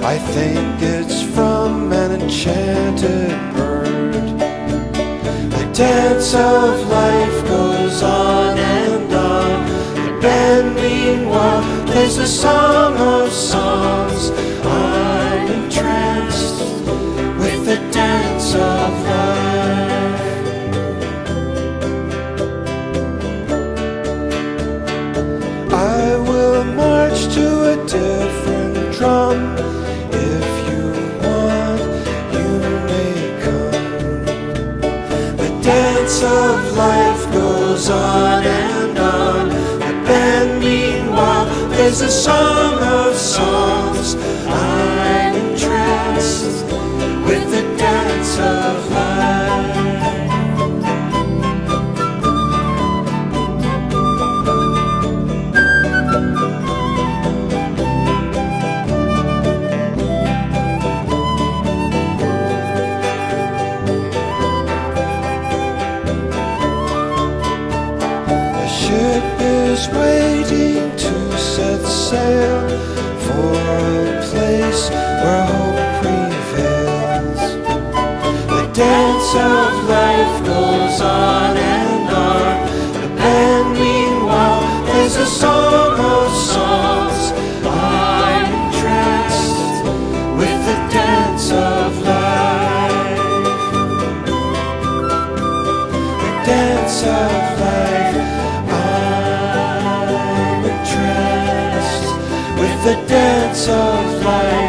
I think it's from an enchanted bird. The dance of life goes on and on. The band meanwhile plays a song of songs. I'm entranced with the dance of life. I will march to a different drum. If you want, you may come. The dance of life goes on and on. The band meanwhile plays a song of songs. I'm entranced with the dance of life. The ship is waiting to set sail for a place where hope prevails. The dance of life goes on and on. The band meanwhile plays a song of songs. I'm entranced with the dance of life. The dance of life. I'm entranced with the dance of life.